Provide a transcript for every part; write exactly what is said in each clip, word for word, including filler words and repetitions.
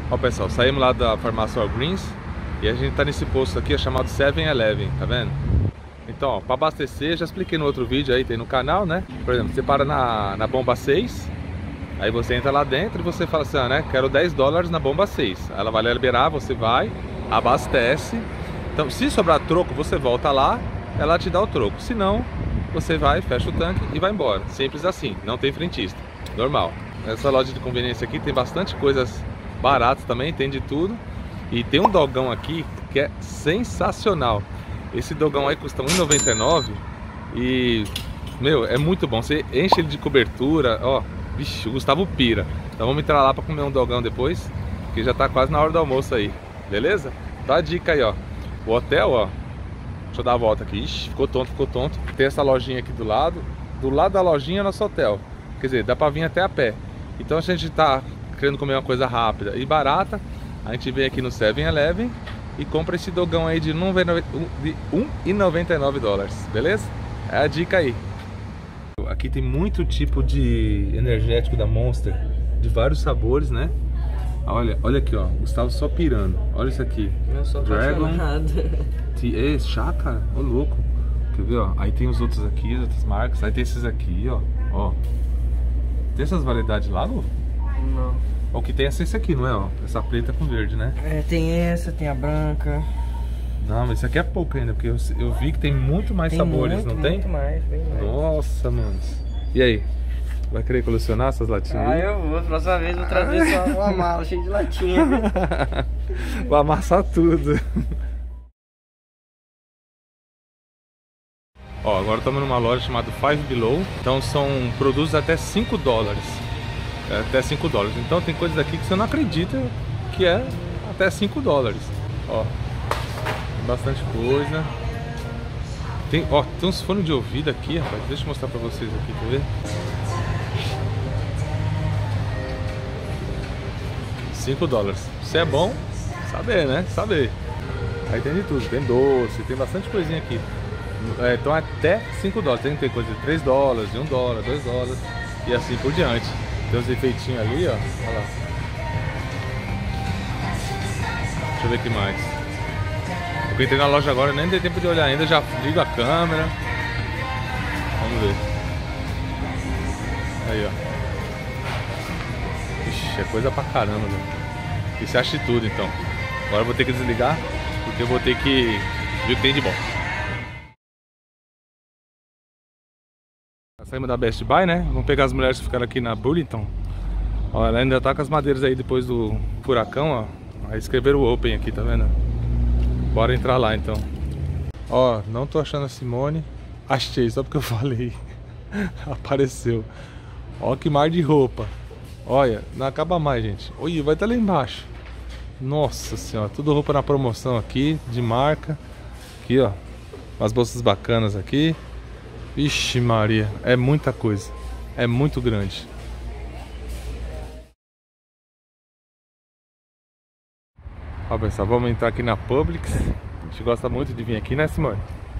Ó pessoal, saímos lá da farmácia Walgreens e a gente tá nesse posto aqui, é chamado seven eleven, tá vendo? Então, ó, pra abastecer, já expliquei no outro vídeo aí, tem no canal, né? Por exemplo, você para na, na bomba seis, aí você entra lá dentro e você fala assim, ah, né? Quero dez dólares na bomba seis. Ela vai liberar, você vai, abastece. Então, se sobrar troco, você volta lá, ela te dá o troco. Se não, você vai, fecha o tanque e vai embora. Simples assim, não tem frentista. Normal. Essa loja de conveniência aqui tem bastante coisas baratas também, tem de tudo. E tem um dogão aqui que é sensacional. Esse dogão aí custa um real e noventa e nove centavos e, meu, é muito bom. Você enche ele de cobertura, ó. Vixe, o Gustavo pira. Então vamos entrar lá pra comer um dogão depois, que já tá quase na hora do almoço aí. Beleza? Dá a dica aí, ó. O hotel, ó. Deixa eu dar a volta aqui. Ixi, ficou tonto, ficou tonto. Tem essa lojinha aqui do lado. Do lado da lojinha é nosso hotel. Quer dizer, dá pra vir até a pé. Então a gente tá querendo comer uma coisa rápida e barata, a gente vem aqui no seven eleven e compra esse dogão aí de um real e noventa e nove dólares, beleza? É a dica aí. Aqui tem muito tipo de energético da Monster, de vários sabores, né? Olha, olha aqui, ó, Gustavo só pirando. Olha isso aqui. Eu sou Dragon. apaixonado. É, chá, cara, ô louco. Quer ver, ó? Aí tem os outros aqui, as outras marcas. Aí tem esses aqui, ó. Ó. Tem essas variedades lá, Lu? Não. O que tem é esse aqui, não é? Ó, essa preta com verde, né? É, tem essa, tem a branca. Não, mas isso aqui é pouco ainda, porque eu, eu vi que tem muito mais tem sabores, muito, não tem? Muito mais, bem mais. Nossa, mano. E aí? Vai querer colecionar essas latinhas? Ah, eu vou. Próxima vez eu vou trazer só uma mala cheia de latinha. Vai amassar tudo. Ó, agora estamos numa loja chamada Five Below. Então são produtos até cinco dólares. É, até cinco dólares. Então tem coisas aqui que você não acredita que é até cinco dólares. Ó, tem bastante coisa. Tem, ó, tem uns fones de ouvido aqui, rapaz. Deixa eu mostrar pra vocês aqui, quer ver? cinco dólares. Se é bom, saber, né? Saber. Aí tem de tudo. Tem doce, tem bastante coisinha aqui. É, então até cinco dólares. Tem que ter coisa de três dólares, de um dólar, dois dólares e assim por diante. Tem uns efeitinhos ali, ó. Olha lá. Deixa eu ver o que mais. Eu entrei na loja agora, nem dei tempo de olhar ainda. Já ligo a câmera. Vamos ver. Aí, ó. Ixi, é coisa pra caramba, velho. E você acha de tudo, então. Agora eu vou ter que desligar, porque eu vou ter que ver o que tem de bom. Saímos da Best Buy, né? Vamos pegar as mulheres que ficaram aqui na Burlington. Ó, ela ainda tá com as madeiras aí depois do furacão, ó. Aí escreveram o Open aqui, tá vendo? Bora entrar lá, então. Ó, não tô achando a Simone. Achei, só porque eu falei. Apareceu. Ó que mar de roupa. Olha, não acaba mais, gente. Olha, vai estar lá embaixo. Nossa senhora, tudo roupa na promoção aqui, de marca. Aqui, ó. Umas bolsas bacanas aqui. Ixi Maria, é muita coisa. É muito grande. Ó pessoal, vamos entrar aqui na Publix. A gente gosta muito de vir aqui, né Simone?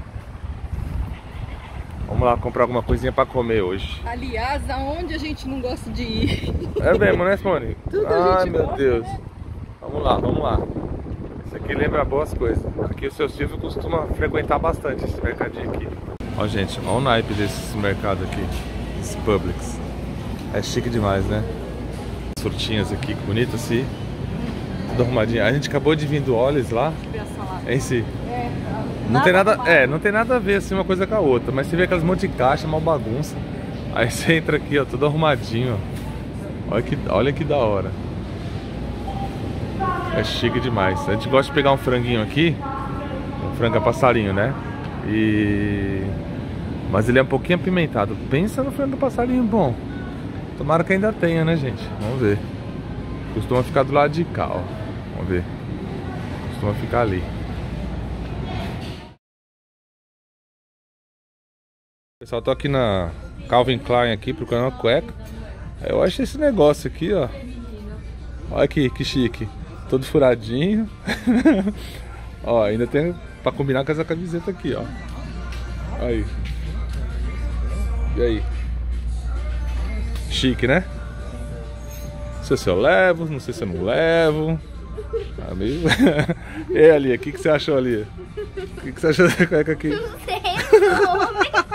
Vamos lá comprar alguma coisinha pra comer hoje. Aliás, aonde a gente não gosta de ir? É mesmo, né Simone? Tudo a Ai gente meu gosta, Deus, né? Vamos lá, vamos lá. Isso aqui lembra boas coisas. Aqui o seu Silvio costuma frequentar bastante esse mercadinho aqui. Ó gente, olha o naipe desse mercado aqui, esse Publix. É chique demais, né? As frutinhas aqui, que bonito assim. Tudo arrumadinho. A gente acabou de vir do Ollie's lá. Em si. É, Não tem nada, é, não tem nada a ver assim uma coisa com a outra. Mas você vê aquelas monte de caixa, uma bagunça. Aí você entra aqui, ó, tudo arrumadinho, ó. Olha que, olha que da hora. É chique demais. A gente gosta de pegar um franguinho aqui. Um frango a passarinho, né? E... Mas ele é um pouquinho apimentado. Pensa no frango passarinho bom. Tomara que ainda tenha, né, gente? Vamos ver. Costuma ficar do lado de cá, ó. Vamos ver. Costuma ficar ali. Pessoal, tô aqui na Calvin Klein aqui procurando uma cueca. Eu achei esse negócio aqui, ó. Olha aqui, que chique. Todo furadinho. Ó, ainda tem pra combinar com essa camiseta aqui, ó. Aí. E aí? Chique, né? sei se eu levo, não sei se eu não levo. Tá meio... E ali, o que, que você achou ali? O que, que você achou da cueca aqui? Não sei,